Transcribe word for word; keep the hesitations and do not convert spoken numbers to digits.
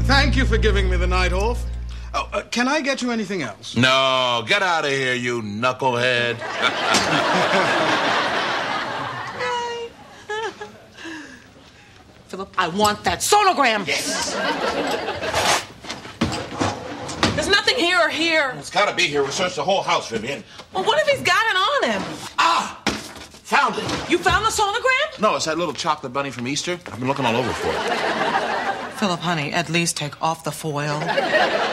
Thank you for giving me the night off. Oh, uh, can I get you anything else? No, get out of here, you knucklehead. Philip, I want that sonogram. Yes. There's nothing here or here. It's got to be here. We searched the whole house, Vivian. Well, what if he's got it on him? Ah! Found it. You found the sonogram? No, it's that little chocolate bunny from Easter. I've been looking all over for it. Philip, honey, at least take off the foil.